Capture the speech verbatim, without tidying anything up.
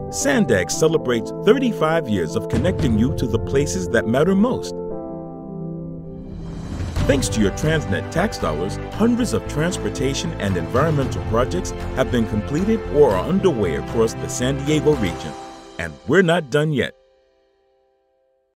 SANDAG celebrates thirty-five years of connecting you to the places that matter most. Thanks to your TransNet tax dollars, hundreds of transportation and environmental projects have been completed or are underway across the San Diego region. And we're not done yet.